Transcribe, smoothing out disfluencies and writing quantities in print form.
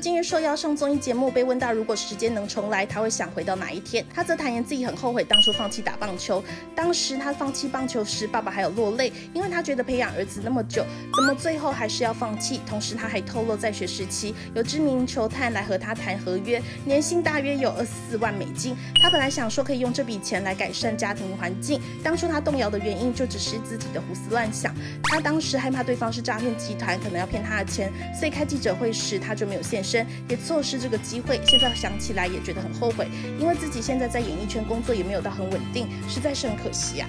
近日受邀上综艺节目，被问到如果时间能重来，他会想回到哪一天？他则坦言自己很后悔当初放弃打棒球。当时他放弃棒球时，爸爸还有落泪，因为他觉得培养儿子那么久，怎么最后还是要放弃？同时他还透露，在学时期有知名球探来和他谈合约，年薪大约有24万美金。他本来想说可以用这笔钱来改善家庭环境，当初他动摇的原因就只是自己的胡思乱想。他当时害怕对方是诈骗集团，可能要骗他的钱，所以开记者会时他就没有现身，也错失这个机会。现在想起来也觉得很后悔，因为自己现在在演艺圈工作也没有到很稳定，实在是很可惜啊。